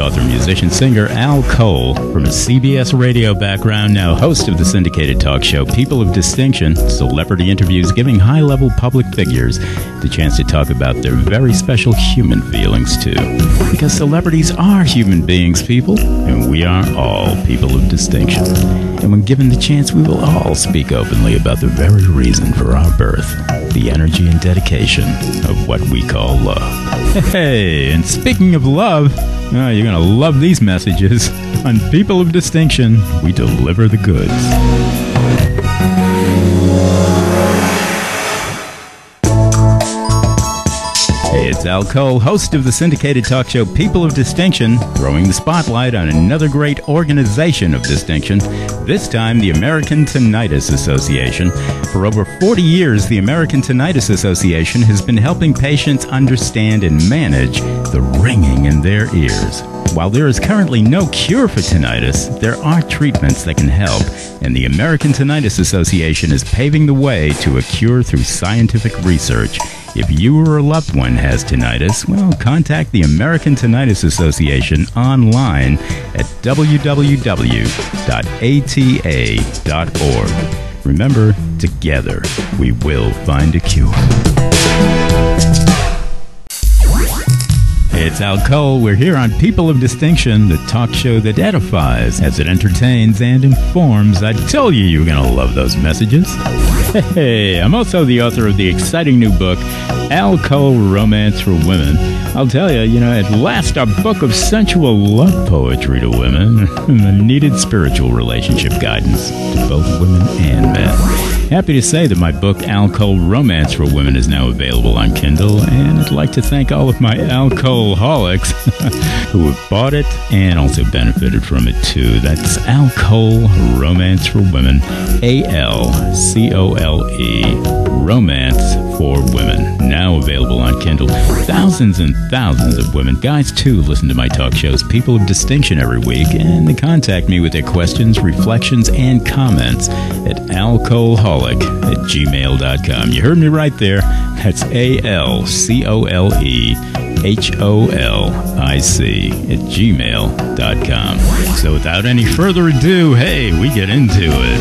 author, musician, singer Al Cole, from a CBS radio background, now host of the syndicated talk show People of Distinction, celebrity interviews giving high-level public figures the chance to talk about their very special human feelings, too. Because celebrities are human beings, people, and we are all people of distinction. And when given the chance, we will all speak openly about the very reason for our birth, the energy and dedication of what we call love. Hey, and speaking of love, you're going to love these messages. On People of Distinction, we deliver the goods. Hey, it's Al Cole, host of the syndicated talk show People of Distinction, throwing the spotlight on another great organization of distinction, this time the American Tinnitus Association. For over 40 years, the American Tinnitus Association has been helping patients understand and manage the ringing in their ears. While there is currently no cure for tinnitus, there are treatments that can help, and the American Tinnitus Association is paving the way to a cure through scientific research. If you or a loved one has tinnitus, well, contact the American Tinnitus Association online at www.ata.org. Remember, together we will find a cure. It's Al Cole. We're here on People of Distinction, the talk show that edifies as it entertains and informs. I told you you were going to love those messages. Hey, I'm also the author of the exciting new book, Al Cole, Romance for Women. I'll tell you, at last a book of sensual love poetry to women and the needed spiritual relationship guidance to both women and men. Happy to say that my book, Al Cole, Romance for Women, is now available on Kindle, and I'd like to thank all of my Al Cole-holics who have bought it and also benefited from it, too. That's Al Cole, Romance for Women, A-L-C-O-L-E, Romance for Women, now available on Kindle. Thousands and thousands of women, guys too, listen to my talk shows, People of Distinction, every week, and they contact me with their questions, reflections, and comments at alcoholic@gmail.com. You heard me right there. That's alcoholic@gmail.com. So without any further ado, hey, we get into it.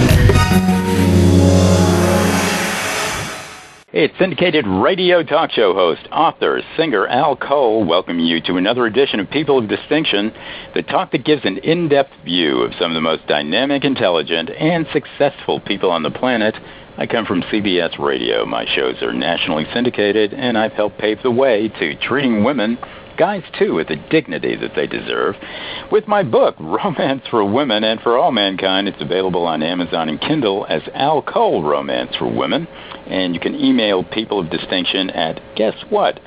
It's syndicated radio talk show host, author, singer Al Cole, welcoming you to another edition of People of Distinction, the talk that gives an in-depth view of some of the most dynamic, intelligent, and successful people on the planet. I come from CBS Radio. My shows are nationally syndicated, and I've helped pave the way to treating women, guys too, with the dignity that they deserve. With my book, Romance for Women and for All Mankind, it's available on Amazon and Kindle as Al Cole, Romance for Women. And you can email People of Distinction at, guess what,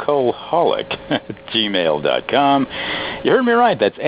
alcoholic@gmail.com. You heard me right, that's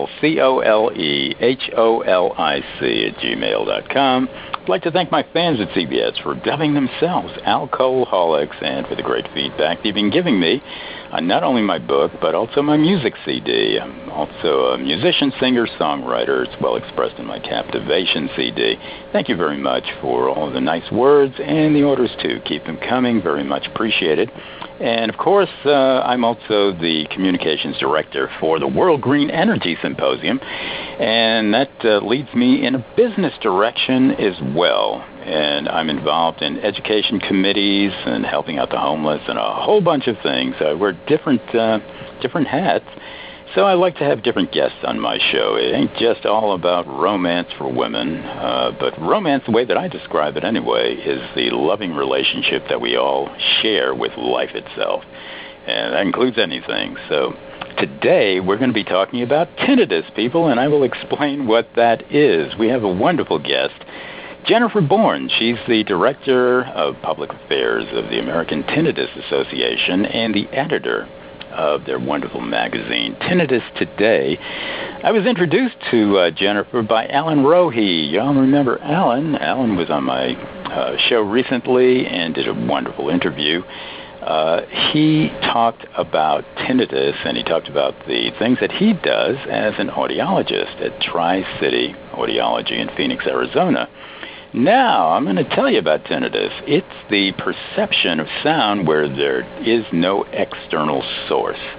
alcoholic@gmail.com. I'd like to thank my fans at CBS for dubbing themselves Alcoholics and for the great feedback they've been giving me on not only my book, but also my music CD. I'm also a musician, singer, songwriter. It's well expressed in my Captivation CD. Thank you very much for all the nice words and the orders, too. Keep them coming. Very much appreciated. And, of course, I'm also the communications director for the World Green Energy Symposium, and that leads me in a business direction as well. And I'm involved in education committees and helping out the homeless and a whole bunch of things. I wear different hats, so I like to have different guests on my show. It ain't just all about romance for women, but romance, the way that I describe it anyway, is the loving relationship that we all share with life itself. And that includes anything. So today we're going to be talking about tinnitus, people, and I will explain what that is. We have a wonderful guest, Jennifer Bourne. She's the Director of Public Affairs of the American Tinnitus Association and the editor of their wonderful magazine, Tinnitus Today. I was introduced to Jennifer by Alan Rohe. Y'all remember Alan? Alan was on my show recently and did a wonderful interview. He talked about tinnitus, and he talked about the things that he does as an audiologist at Tri-City Audiology in Phoenix, Arizona. Now, I'm going to tell you about tinnitus. It's the perception of sound where there is no external source.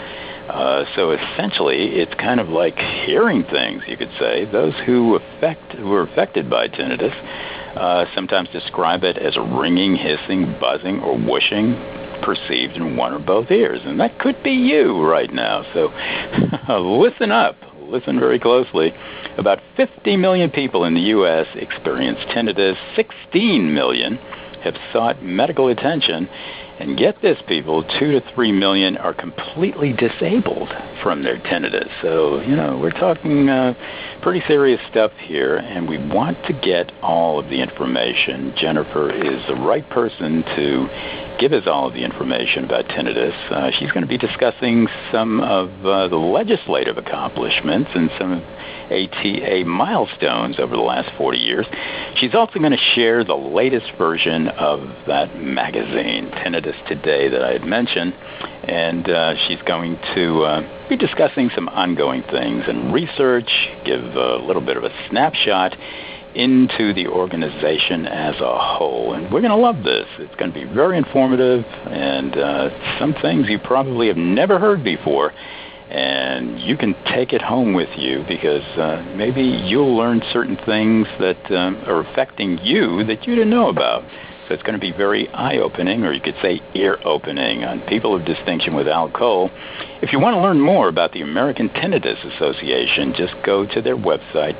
So essentially, it's kind of like hearing things, you could say. Those who are affected by tinnitus sometimes describe it as a ringing, hissing, buzzing, or whooshing perceived in one or both ears. And that could be you right now. So listen up. Listen very closely. About 50 million people in the U.S. experience tinnitus. 16 million have sought medical attention. And get this, people, 2 to 3 million are completely disabled from their tinnitus. So, we're talking pretty serious stuff here, and we want to get all of the information. Jennifer is the right person to give us all of the information about tinnitus. She's going to be discussing some of the legislative accomplishments and some ATA milestones over the last 40 years. She's also going to share the latest version of that magazine, Tinnitus Today, that I had mentioned, and she's going to be discussing some ongoing things and research, give a little bit of a snapshot into the organization as a whole. And we're going to love this. It's going to be very informative and some things you probably have never heard before. And you can take it home with you because maybe you'll learn certain things that are affecting you that you didn't know about. So it's going to be very eye-opening, or you could say ear-opening, on People of Distinction with Al Cole. If you want to learn more about the American Tinnitus Association, just go to their website,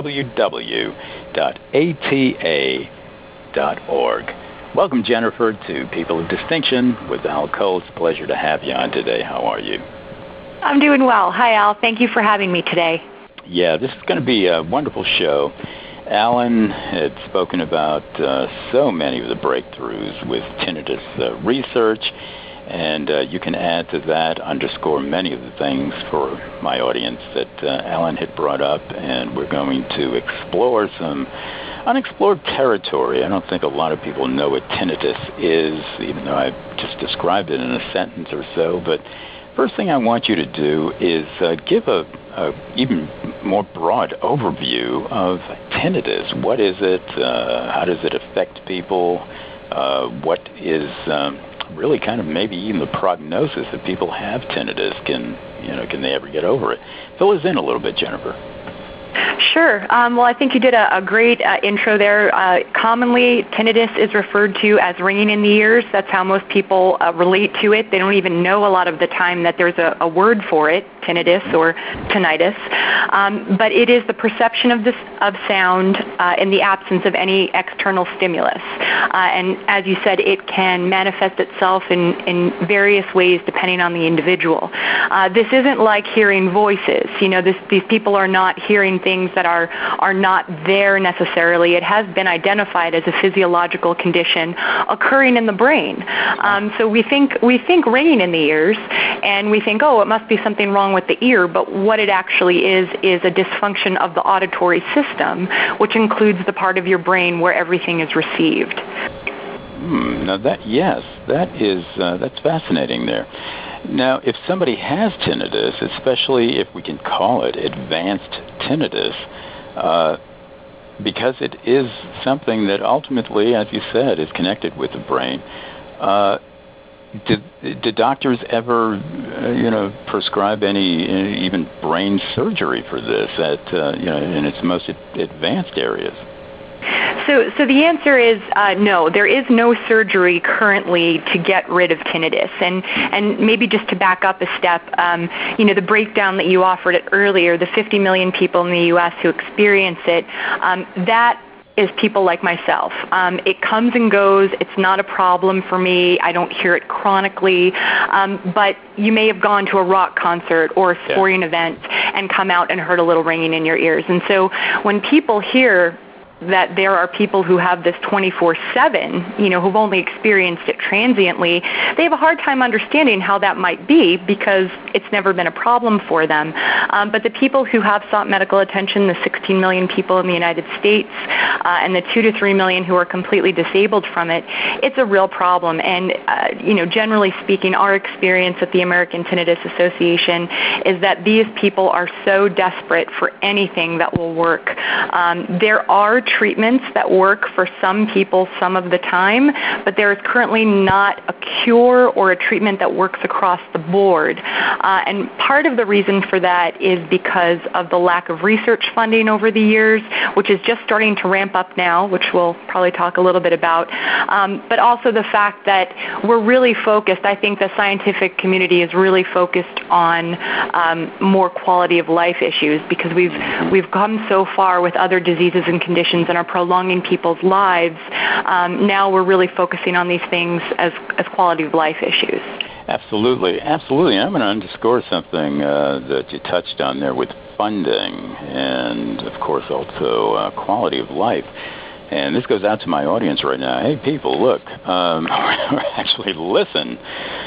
www.ata.org. Welcome, Jennifer, to People of Distinction with Al Cole. It's a pleasure to have you on today. How are you? I'm doing well. Hi, Al. Thank you for having me today. Yeah, this is going to be a wonderful show. Alan had spoken about so many of the breakthroughs with tinnitus research, and you can add to that, underscore many of the things for my audience that Alan had brought up, and we're going to explore some unexplored territory. I don't think a lot of people know what tinnitus is, even though I've just described it in a sentence or so, but first thing I want you to do is give a even more broad overview of tinnitus. What is it? How does it affect people? What is really kind of maybe even the prognosis if people have tinnitus? Can they ever get over it? Fill us in a little bit, Jennifer. Sure. Well, I think you did a great intro there. Commonly, tinnitus is referred to as ringing in the ears. That's how most people relate to it. They don't even know a lot of the time that there's a word for it, tinnitus or tinnitus. But it is the perception of sound in the absence of any external stimulus. And as you said, it can manifest itself in various ways depending on the individual. This isn't like hearing voices. These people are not hearing things that are not there necessarily. It has been identified as a physiological condition occurring in the brain. So we think ringing in the ears, and we think, oh, it must be something wrong with the ear, but what it actually is a dysfunction of the auditory system, which includes the part of your brain where everything is received. Now that's fascinating there. Now, if somebody has tinnitus, especially if we can call it advanced tinnitus, because it is something that ultimately, as you said, is connected with the brain, did doctors ever, prescribe any even brain surgery for this in its most advanced areas? So the answer is no. There is no surgery currently to get rid of tinnitus. And maybe just to back up a step, the breakdown that you offered it earlier, the 50 million people in the U.S. who experience it, that is people like myself. It comes and goes. It's not a problem for me. I don't hear it chronically. But you may have gone to a rock concert or a sporting event and come out and heard a little ringing in your ears. And so when people hear that there are people who have this 24/7, who've only experienced it transiently, they have a hard time understanding how that might be because it's never been a problem for them. But the people who have sought medical attention, the 16 million people in the United States, and the 2 to 3 million who are completely disabled from it, it's a real problem. And, generally speaking, our experience at the American Tinnitus Association is that these people are so desperate for anything that will work. There are treatments that work for some people some of the time, but there is currently not a cure or a treatment that works across the board. And part of the reason for that is because of the lack of research funding over the years, which is just starting to ramp up now, which we'll probably talk a little bit about, but also the fact that we're really focused, I think the scientific community is really focused on more quality of life issues, because we've come so far with other diseases and conditions and are prolonging people's lives. Now we're really focusing on these things as quality of life issues. Absolutely, absolutely. I'm going to underscore something that you touched on there with funding and, of course, also quality of life. And this goes out to my audience right now. Hey, people, look, actually listen.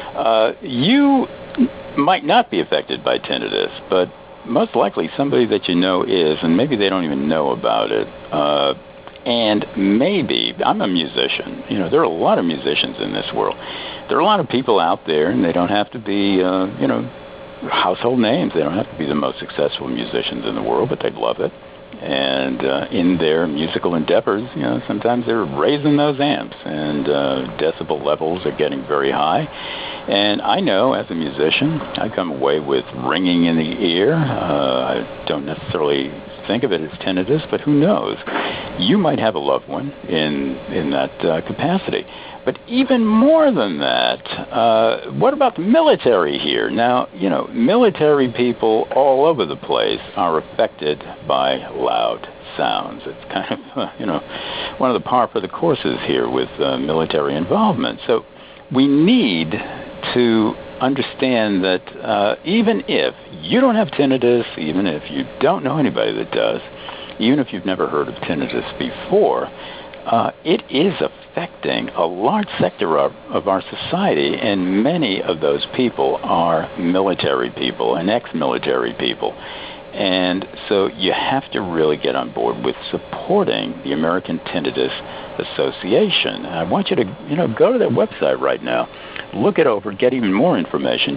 You might not be affected by tinnitus, but most likely somebody that you know is, and maybe they don't even know about it. And maybe, I'm a musician. You know, there are a lot of musicians in this world. There are a lot of people out there, and they don't have to be, household names. They don't have to be the most successful musicians in the world, but they love it. And in their musical endeavors, sometimes they're raising those amps, and decibel levels are getting very high. And I know, as a musician, I come away with ringing in the ear. I don't necessarily think of it as tinnitus, but who knows? You might have a loved one in that capacity. But even more than that, what about the military here? Now, military people all over the place are affected by loud sounds. It's kind of, one of the par for the courses here with military involvement. So we need to understand that even if you don't have tinnitus, even if you don't know anybody that does, even if you've never heard of tinnitus before, it is affecting a large sector of our society, and many of those people are military people and ex-military people. And so you have to really get on board with supporting the American Tinnitus Association. And I want you to, go to their website right now, look it over, get even more information,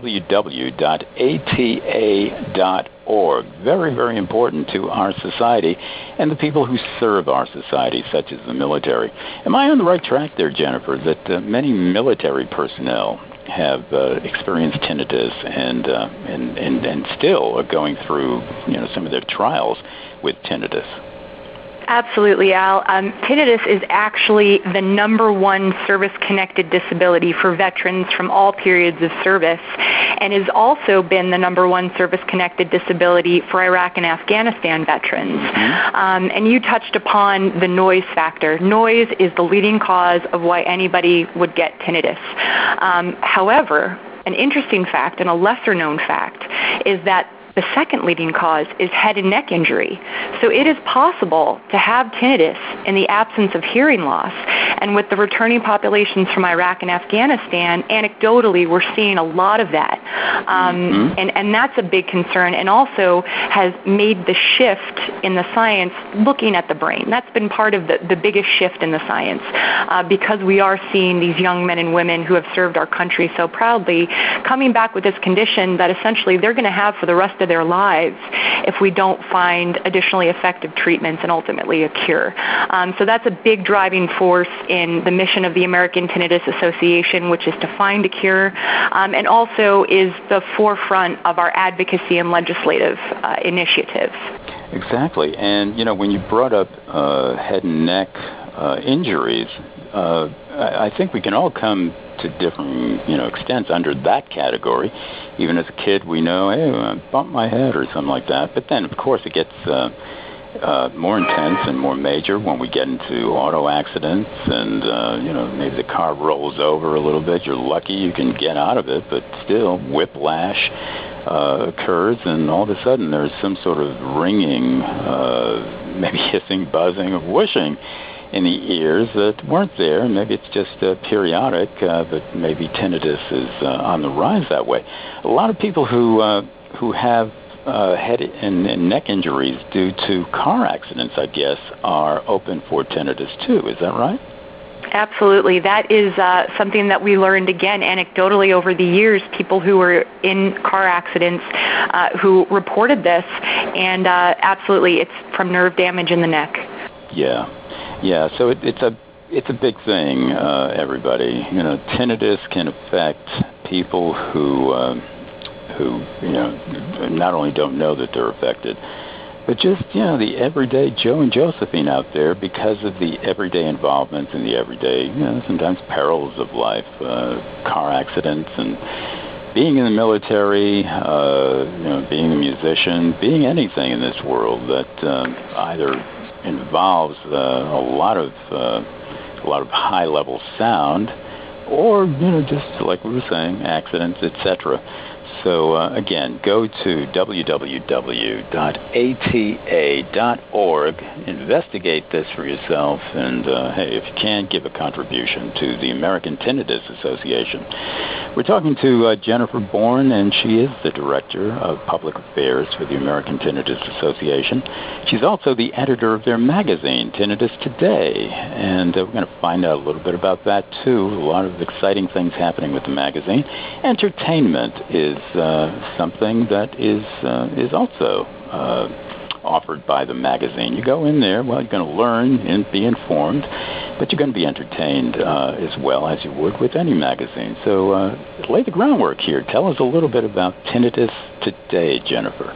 www.ata.org. Very, very important to our society and the people who serve our society, such as the military. Am I on the right track there, Jennifer, that many military personnel have experienced tinnitus and still are going through some of their trials with tinnitus? Absolutely, Al. Tinnitus is actually the number one service-connected disability for veterans from all periods of service, and has also been the number one service-connected disability for Iraq and Afghanistan veterans. And you touched upon the noise factor. Noise is the leading cause of why anybody would get tinnitus. However, an interesting fact and a lesser-known fact is that the second leading cause is head and neck injury. So it is possible to have tinnitus in the absence of hearing loss. And with the returning populations from Iraq and Afghanistan, anecdotally, we're seeing a lot of that. And that's a big concern, and also has made the shift in the science looking at the brain. That's been part of the biggest shift in the science, because we are seeing these young men and women who have served our country so proudly coming back with this condition that essentially they're going to have for the rest of their lives if we don't find additionally effective treatments and ultimately a cure. So that's a big driving force in the mission of the American Tinnitus Association, which is to find a cure, and also is the forefront of our advocacy and legislative initiatives. Exactly. And, when you brought up head and neck injuries, I think we can all come to different, extents under that category. Even as a kid, we know, hey, I bumped my head or something like that. But then, of course, it gets more intense and more major when we get into auto accidents and, maybe the car rolls over a little bit. You're lucky you can get out of it, but still, whiplash occurs, and all of a sudden there's some sort of ringing, maybe hissing, buzzing, or whooshing in the ears that weren't there. Maybe it's just periodic, but maybe tinnitus is on the rise that way. A lot of people who have head and neck injuries due to car accidents, I guess, are open for tinnitus too. Is that right? Absolutely. That is something that we learned, again, anecdotally over the years, people who were in car accidents who reported this, and absolutely, it's from nerve damage in the neck. Yeah. So it's a big thing, everybody. Tinnitus can affect people who not only don't know that they're affected, but just the everyday Joe and Josephine out there, because of the everyday involvements and the everyday sometimes perils of life, car accidents and being in the military, being a musician, being anything in this world that either involves a lot of high-level sound, or just like we were saying, accidents, etc. So again, go to www.ata.org, investigate this for yourself, and hey, if you can, give a contribution to the American Tinnitus Association. We're talking to Jennifer Bourne, and she is the Director of Public Affairs for the American Tinnitus Association. She's also the editor of their magazine, Tinnitus Today, and we're going to find out a little bit about that too. A lot of exciting things happening with the magazine. Entertainment is something that is also offered by the magazine. You go in there, well, you're going to learn and be informed, but you're going to be entertained as well as you would with any magazine. So lay the groundwork here. Tell us a little bit about Tinnitus Today, Jennifer.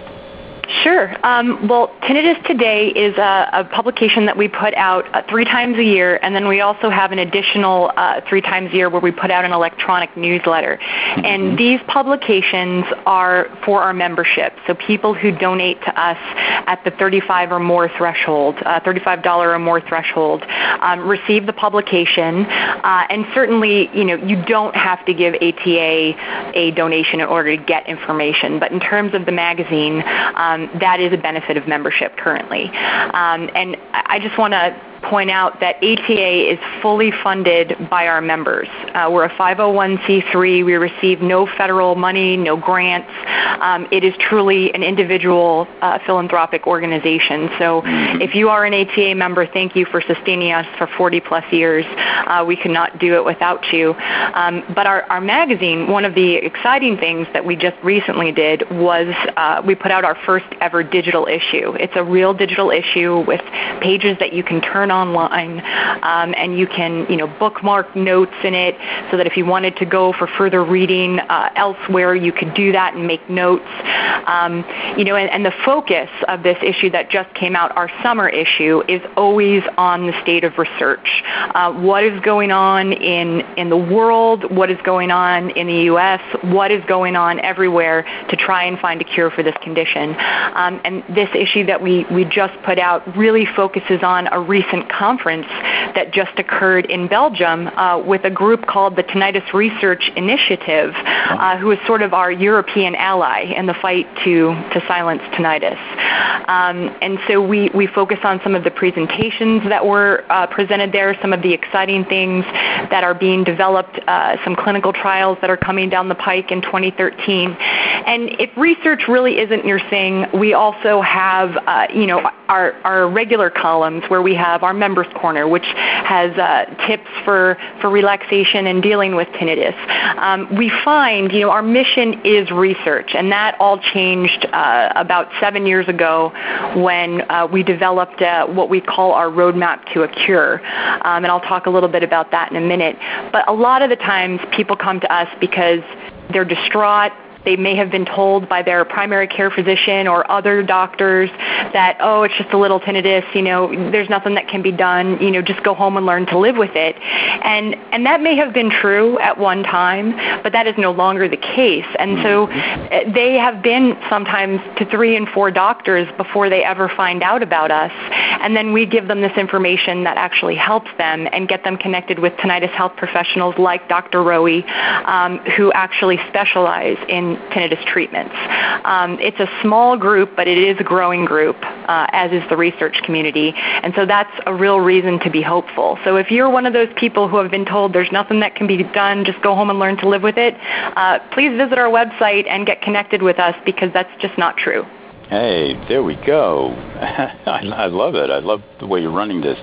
Sure. Well, Tinnitus Today is a publication that we put out 3 times a year, and then we also have an additional 3 times a year where we put out an electronic newsletter. Mm-hmm. And these publications are for our membership, so people who donate to us at the $35 or more threshold, $35 or more threshold, receive the publication. And certainly, you don't have to give ATA a donation in order to get information. But in terms of the magazine, that is a benefit of membership currently. And I just want to point out that ATA is fully funded by our members. We're a 501c3. We receive no federal money, no grants. It is truly an individual philanthropic organization. So if you are an ATA member, thank you for sustaining us for 40-plus years. We could not do it without you. But our magazine, one of the exciting things that we just recently did was we put out our first ever digital issue. It's a real digital issue with pages that you can turn online, and you can, bookmark notes in it so that if you wanted to go for further reading elsewhere, you could do that and make notes. And the focus of this issue that just came out, our summer issue, is always on the state of research. What is going on in the world? What is going on in the U.S.? What is going on everywhere to try and find a cure for this condition? And this issue that we just put out really focuses on a recent conference that just occurred in Belgium with a group called the Tinnitus Research Initiative, who is sort of our European ally in the fight to silence tinnitus. And so we focus on some of the presentations that were presented there, some of the exciting things that are being developed, some clinical trials that are coming down the pike in 2013. And if research really isn't your thing, we also have our regular columns where we have our Members Corner, which has tips for relaxation and dealing with tinnitus. We find, our mission is research, and that all changed about 7 years ago when we developed what we call our roadmap to a cure. And I'll talk a little bit about that in a minute. But a lot of the times people come to us because they're distraught. They may have been told by their primary care physician or other doctors that, it's just a little tinnitus, there's nothing that can be done, just go home and learn to live with it. And that may have been true at one time, but that is no longer the case. And so they have been sometimes to 3 and 4 doctors before they ever find out about us. And then we give them this information that actually helps them and get them connected with tinnitus health professionals like Dr. Rowe, who actually specialize in tinnitus treatments. It's a small group, but it is a growing group, as is the research community. And so that's a real reason to be hopeful. So if you're one of those people who have been told there's nothing that can be done, just go home and learn to live with it, please visit our website and get connected with us, because that's just not true. Hey, there we go. I love it. I love the way you're running this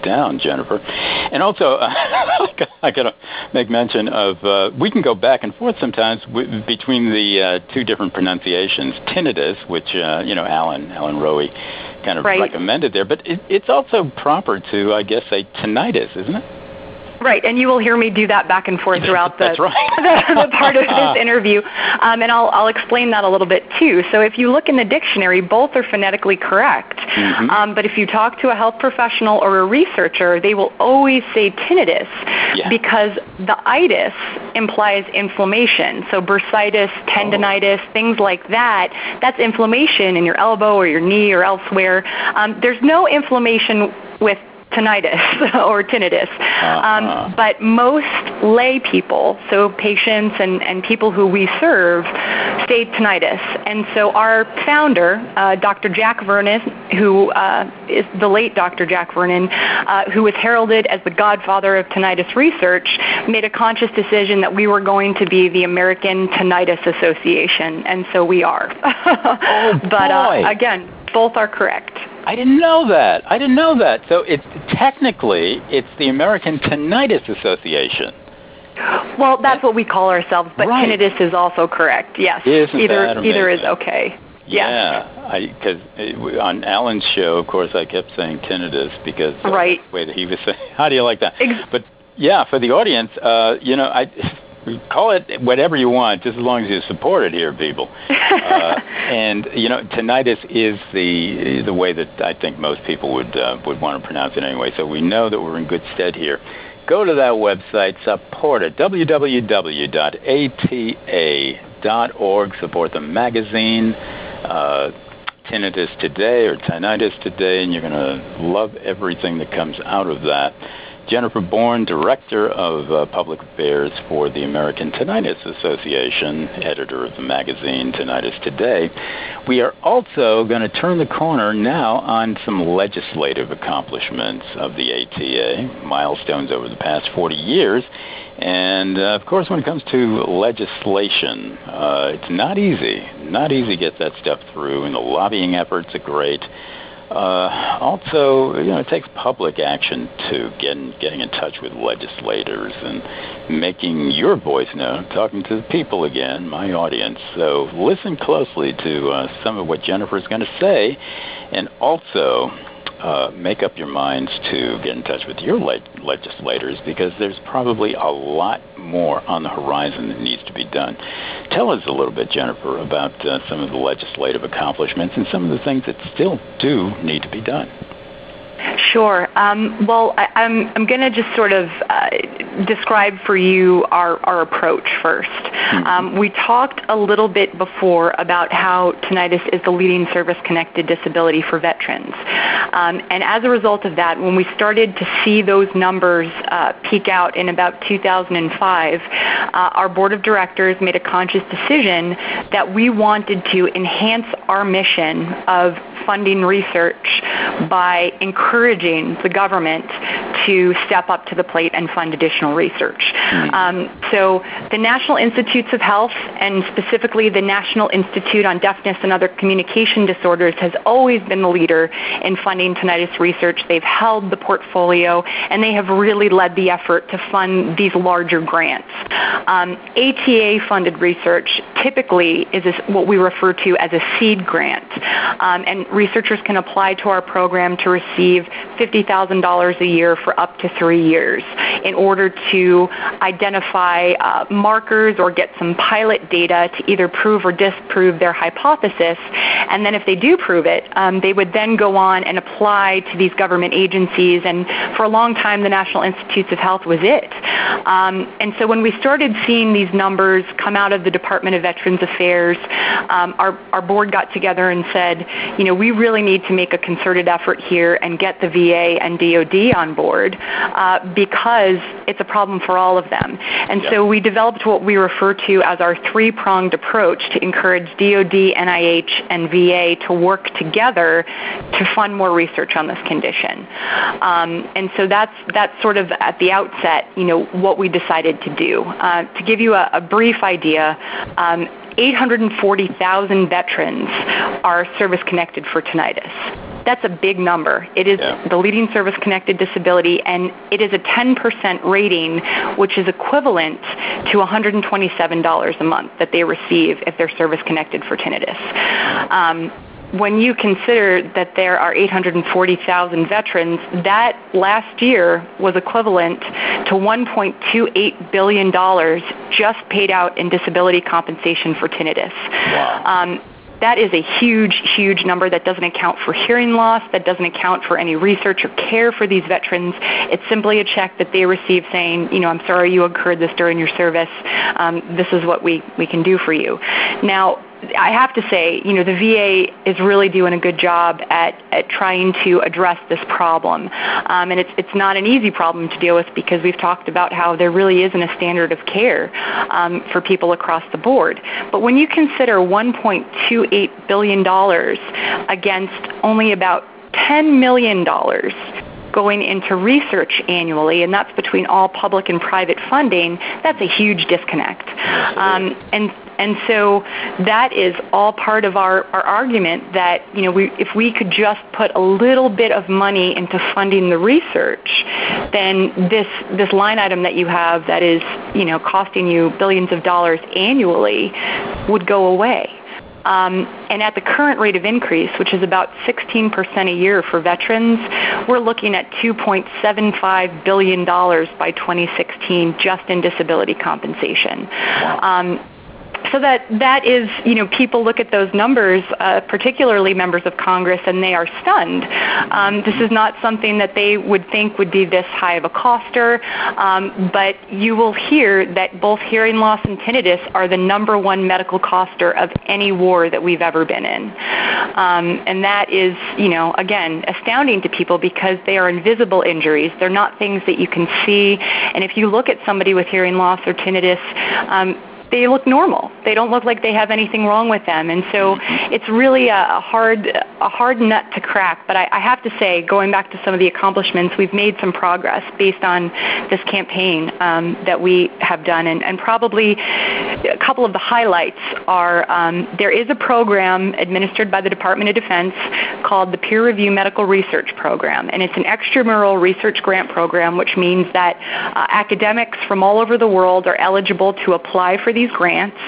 down, Jennifer. And also, I got to make mention of, we can go back and forth sometimes between the two different pronunciations, tinnitus, which, Alan Rowe kind of recommended there, but it's also proper to, I guess, say tinnitus, isn't it? Right, and you will hear me do that back and forth throughout the part of this interview, and I'll explain that a little bit too. So if you look in the dictionary, both are phonetically correct, but if you talk to a health professional or a researcher, they will always say tinnitus because the itis implies inflammation. So bursitis, tendinitis, things like that, that's inflammation in your elbow or your knee or elsewhere. There's no inflammation with tinnitus or tinnitus. But most lay people, so patients and people who we serve, say tinnitus. And so our founder, Dr. Jack Vernon, who is the late Dr. Jack Vernon, who was heralded as the godfather of tinnitus research, made a conscious decision that we were going to be the American Tinnitus Association, and so we are. But again, both are correct. I didn't know that. So it's the American Tinnitus Association. Well, that's what we call ourselves, but tinnitus is also correct. Yes, either is okay. Yeah, because on Alan's show, of course, I kept saying tinnitus because the way that he was saying. How do you like that? But yeah, for the audience, call it whatever you want, just as long as you support it here, people. And tinnitus is the way that I think most people would want to pronounce it anyway. So we know that we're in good stead here. Go to that website, support it, www.ata.org. Support the magazine, Tinnitus Today or Tinnitus Today, and you're going to love everything that comes out of that. Jennifer Bourne, Director of Public Affairs for the American Tinnitus Association, editor of the magazine Tinnitus Today. We are also going to turn the corner now on some legislative accomplishments of the ATA, milestones over the past 40 years. And, of course, when it comes to legislation, it's not easy to get that stuff through, and the lobbying efforts are great. Also, it takes public action to getting in touch with legislators and making your voice known, talking to the people again, my audience. So listen closely to some of what Jennifer's going to say, and also make up your minds to get in touch with your legislators, because there's probably a lot more on the horizon that needs to be done. Tell us a little bit, Jennifer, about some of the legislative accomplishments and some of the things that still do need to be done. Sure. Well, I'm going to just sort of describe for you our approach first. We talked a little bit before about how tinnitus is the leading service-connected disability for veterans. And as a result of that, when we started to see those numbers peak out in about 2005, our board of directors made a conscious decision that we wanted to enhance our mission of funding research by encouraging the government to step up to the plate and fund additional research. So the National Institutes of Health, and specifically the National Institute on Deafness and Other Communication Disorders, has always been the leader in funding tinnitus research. They've held the portfolio, and they have really led the effort to fund these larger grants. ATA-funded research typically is what we refer to as a seed grant, and researchers can apply to our program to receive $50,000 a year for up to 3 years in order to identify markers or get some pilot data to either prove or disprove their hypothesis. And then if they do prove it, they would then go on and apply to these government agencies. And for a long time, the National Institutes of Health was it. And so when we started seeing these numbers come out of the Department of Veterans Affairs, our board got together and said, we really need to make a concerted effort here and get the VA and DOD on board because it's a problem for all of them. And so we developed what we refer to as our three-pronged approach to encourage DOD, NIH, and VA to work together to fund more research on this condition. And so that's sort of at the outset, what we decided to do. To give you a brief idea, 840,000 veterans are service-connected for tinnitus. That's a big number. It is the leading service-connected disability, and it is a 10% rating, which is equivalent to $127 a month that they receive if they're service-connected for tinnitus. When you consider that there are 840,000 veterans, that last year was equivalent to $1.28 billion just paid out in disability compensation for tinnitus. Wow. That is a huge, huge number. That doesn't account for hearing loss. That doesn't account for any research or care for these veterans. It's simply a check that they receive saying, I'm sorry you incurred this during your service. This is what we can do for you. Now, I have to say, the VA is really doing a good job at trying to address this problem. And it's not an easy problem to deal with because we've talked about how there really isn't a standard of care for people across the board. But when you consider $1.28 billion against only about $10 million going into research annually, and that's between all public and private funding, that's a huge disconnect. And so that is all part of our argument that, if we could just put a little bit of money into funding the research, then this line item that you have that is, costing you billions of dollars annually would go away. And at the current rate of increase, which is about 16% a year for veterans, we're looking at $2.75 billion by 2016 just in disability compensation. So that is, people look at those numbers, particularly members of Congress, and they are stunned. This is not something that they would think would be this high of a coster, but you will hear that both hearing loss and tinnitus are the number one medical coster of any war that we've ever been in. And that is, again, astounding to people because they are invisible injuries. They're not things that you can see. And if you look at somebody with hearing loss or tinnitus, they look normal. They don't look like they have anything wrong with them. And so it's really a hard nut to crack. But I have to say, going back to some of the accomplishments, we've made some progress based on this campaign that we have done. And probably a couple of the highlights are there is a program administered by the Department of Defense called the Peer Review Medical Research Program. And it's an extramural research grant program, which means that academics from all over the world are eligible to apply for these grants,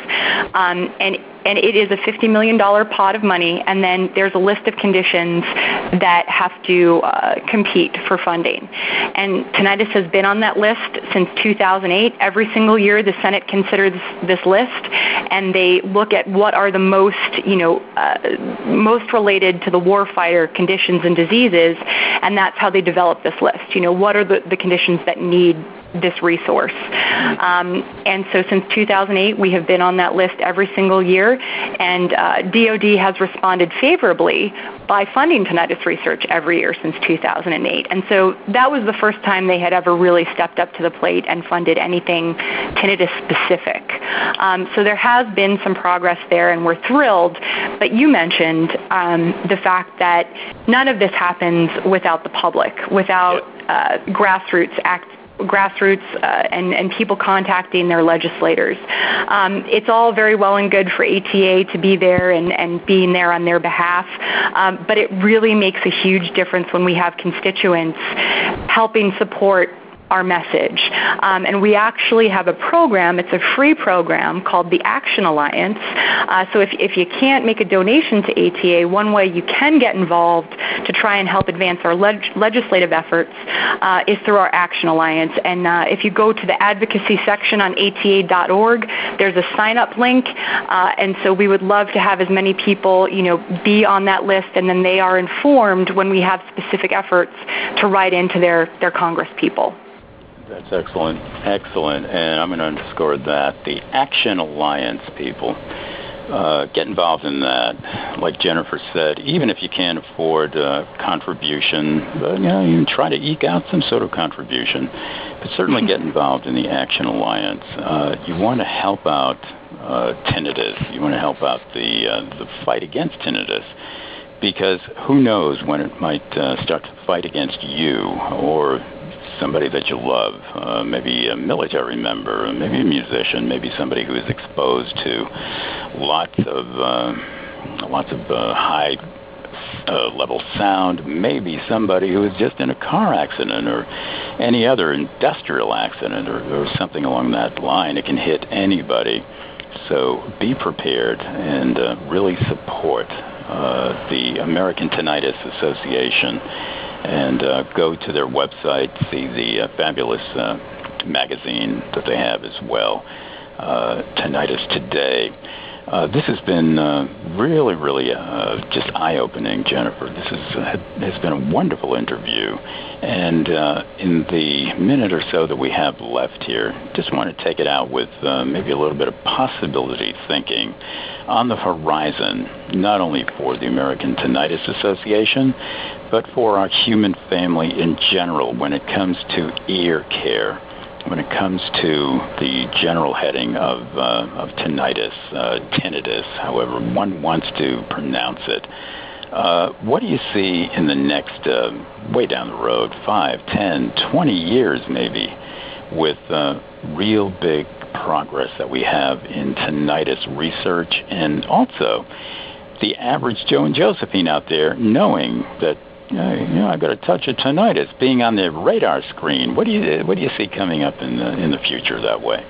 and it is a $50 million pot of money, and then there's a list of conditions that have to compete for funding. And tinnitus has been on that list since 2008. Every single year, the Senate considers this list, and they look at what are the most related to the warfighter conditions and diseases, and that's how they develop this list. What are the conditions that need this resource? And so since 2008, we have been on that list every single year, and DOD has responded favorably by funding tinnitus research every year since 2008. And so that was the first time they had ever really stepped up to the plate and funded anything tinnitus specific. So there has been some progress there, and we're thrilled. But you mentioned the fact that none of this happens without the public, without grassroots and people contacting their legislators. It's all very well and good for ATA to be there and being there on their behalf, but it really makes a huge difference when we have constituents helping support our message. And we actually have a program, it's a free program called the Action Alliance. So if you can't make a donation to ATA, one way you can get involved to try and help advance our legislative efforts is through our Action Alliance. And if you go to the advocacy section on ATA.org, there's a sign-up link. And so we would love to have as many people, be on that list, and then they are informed when we have specific efforts to write into their Congress people. That's excellent. Excellent. And I'm going to underscore that. The Action Alliance people, get involved in that. Like Jennifer said, even if you can't afford a contribution, but, you can try to eke out some sort of contribution. But certainly get involved in the Action Alliance. You want to help out tinnitus. You want to help out the fight against tinnitus. Because who knows when it might start to fight against you or somebody that you love, maybe a military member, maybe a musician, maybe somebody who is exposed to lots of high level sound, maybe somebody who is just in a car accident or any other industrial accident or something along that line. It can hit anybody. So be prepared and really support the American Tinnitus Association, and go to their website, see the fabulous magazine that they have as well, Tinnitus Today. This has been really, really just eye-opening, Jennifer. This has been a wonderful interview. And in the minute or so that we have left here, just want to take it out with maybe a little bit of possibility thinking on the horizon, not only for the American Tinnitus Association, but for our human family in general when it comes to ear care, when it comes to the general heading of tinnitus, tinnitus, however one wants to pronounce it. What do you see in the next, way down the road, 5, 10, 20 years maybe, with real big progress that we have in tinnitus research, and also the average Joe and Josephine out there knowing that I've got a touch of tinnitus being on the radar screen. What do you see coming up in the future that way?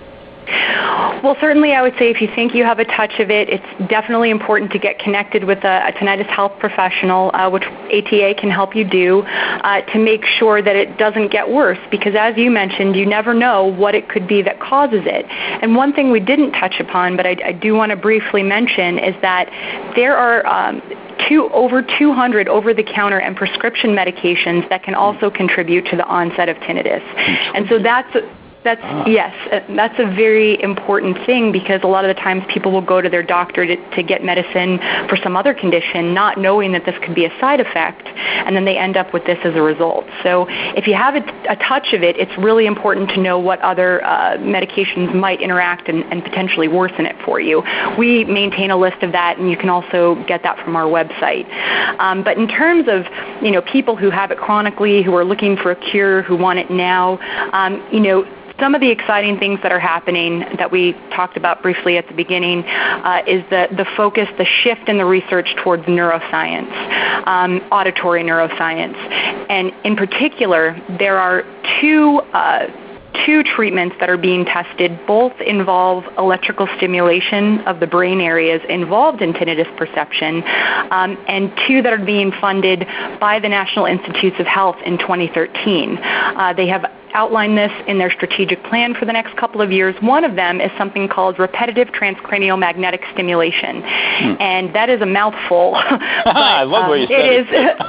Well, certainly I would say if you think you have a touch of it, it's definitely important to get connected with a tinnitus health professional, which ATA can help you do, to make sure that it doesn't get worse, because as you mentioned, you never know what it could be that causes it. And one thing we didn't touch upon, but I do want to briefly mention, is that there are over 200 over-the-counter and prescription medications that can also contribute to the onset of tinnitus. And so yes, that's a very important thing, because a lot of the times people will go to their doctor to get medicine for some other condition, not knowing that this could be a side effect, and then they end up with this as a result. So if you have a touch of it, it's really important to know what other medications might interact and potentially worsen it for you. We maintain a list of that, and you can also get that from our website. But in terms of people who have it chronically, who are looking for a cure, who want it now, some of the exciting things that are happening that we talked about briefly at the beginning is the focus, the shift in the research towards neuroscience, auditory neuroscience. And in particular, there are two treatments that are being tested. Both involve electrical stimulation of the brain areas involved in tinnitus perception, and two that are being funded by the National Institutes of Health in 2013. They have outline this in their strategic plan for the next couple of years. One of them is something called repetitive transcranial magnetic stimulation, and that is a mouthful. But, I love what you said. It is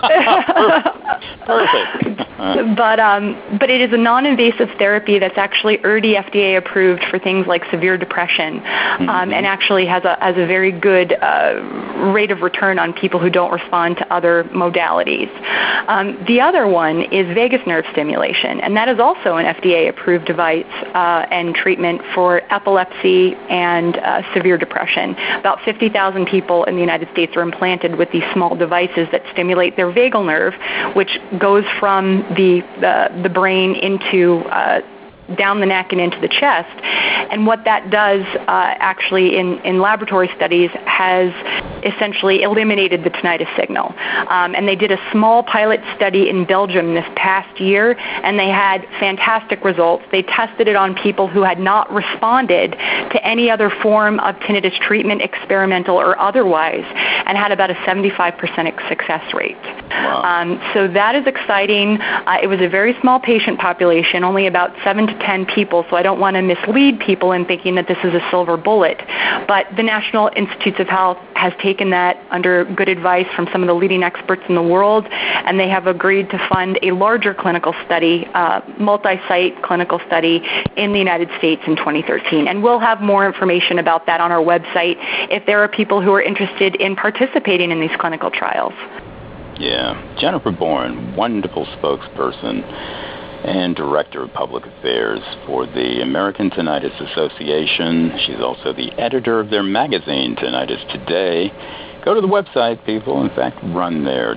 perfect. But it is a non-invasive therapy that's actually already FDA approved for things like severe depression, and actually has a very good rate of return on people who don't respond to other modalities. The other one is vagus nerve stimulation, and that is also an FDA-approved device and treatment for epilepsy and severe depression. About 50,000 people in the United States are implanted with these small devices that stimulate their vagal nerve, which goes from the brain into down the neck and into the chest. And what that does actually in laboratory studies has essentially eliminated the tinnitus signal. And they did a small pilot study in Belgium this past year, and they had fantastic results. They tested it on people who had not responded to any other form of tinnitus treatment, experimental or otherwise, and had about a 75% success rate. Wow. So that is exciting. It was a very small patient population, only about 7 to 10 people, so I don't want to mislead people in thinking that this is a silver bullet. But the National Institutes of Health has taken that under good advice from some of the leading experts in the world, and they have agreed to fund a larger clinical study, multi-site clinical study in the United States in 2013. And we'll have more information about that on our website if there are people who are interested in participating in these clinical trials. Yeah. Jennifer Bourne, wonderful spokesperson and Director of Public Affairs for the American Tinnitus Association. She's also the editor of their magazine, Tinnitus Today. Go to the website, people. In fact, run there,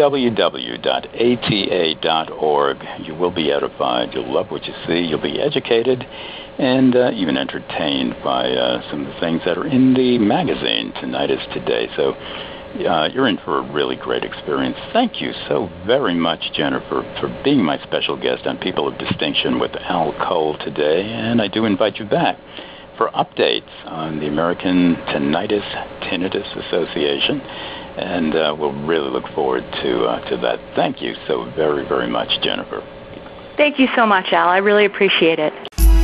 www.ata.org. You will be edified. You'll love what you see. You'll be educated and even entertained by some of the things that are in the magazine, Tinnitus Today. So you're in for a really great experience. Thank you so very much, Jennifer, for being my special guest on People of Distinction with Al Cole today, and I do invite you back for updates on the American Tinnitus Association, and we'll really look forward to that. Thank you so very, very much, Jennifer. Thank you so much, Al. I really appreciate it.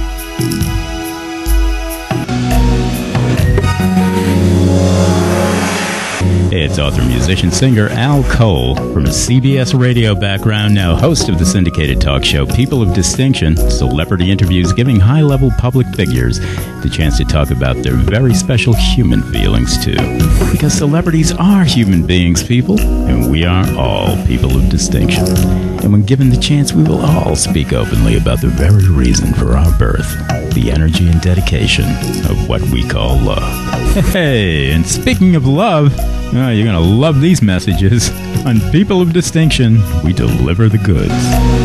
It's author, musician, singer Al Cole, from a CBS radio background, now host of the syndicated talk show People of Distinction, celebrity interviews giving high-level public figures the chance to talk about their very special human feelings, too. Because celebrities are human beings, people, and we are all people of distinction. And when given the chance, we will all speak openly about the very reason for our birth, the energy and dedication of what we call love. Hey, and speaking of love, you're going to love these messages. On People of Distinction, we deliver the goods.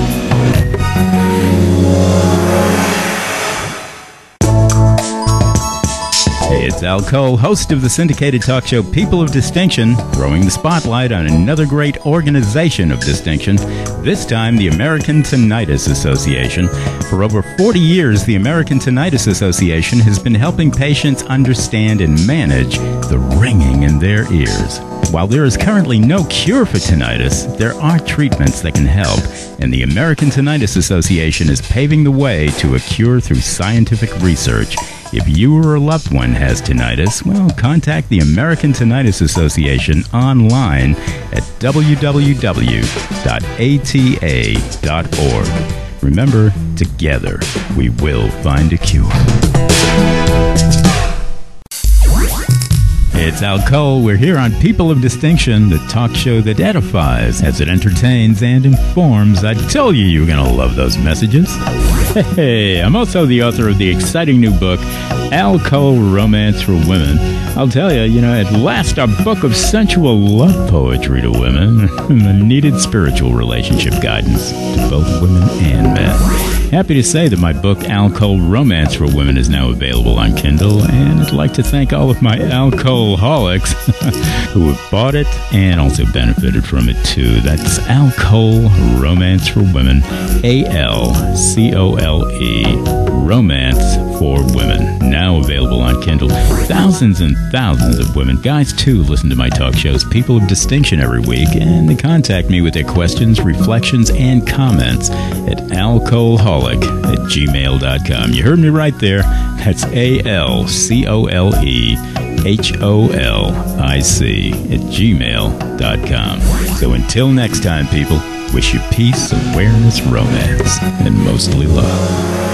Hey, it's Al Cole, host of the syndicated talk show People of Distinction, throwing the spotlight on another great organization of distinction, this time the American Tinnitus Association. For over 40 years, the American Tinnitus Association has been helping patients understand and manage the ringing in their ears. While there is currently no cure for tinnitus, there are treatments that can help, and the American Tinnitus Association is paving the way to a cure through scientific research. If you or a loved one has tinnitus, well, contact the American Tinnitus Association online at www.ata.org. Remember, together we will find a cure. It's Al Cole. We're here on People of Distinction, the talk show that edifies as it entertains and informs. I told you you were going to love those messages. Hey, I'm also the author of the exciting new book, Al Cole, Romance for Women. I'll tell you, at last, a book of sensual love poetry to women and the needed spiritual relationship guidance to both women and men. Happy to say that my book, Al Cole, Romance for Women, is now available on Kindle, and I'd like to thank all of my Al Cole-holics who have bought it and also benefited from it, too. That's Al Cole, Romance for Women, A-L-C-O-L-E, Romance for Women, now available on Kindle. Thousands and thousands of women, guys too, listen to my talk shows, People of Distinction, every week, and they contact me with their questions, reflections, and comments at alcoholic@gmail.com. You heard me right there. That's alcoholic@gmail.com. So until next time, people, wish you peace, awareness, romance, and mostly love.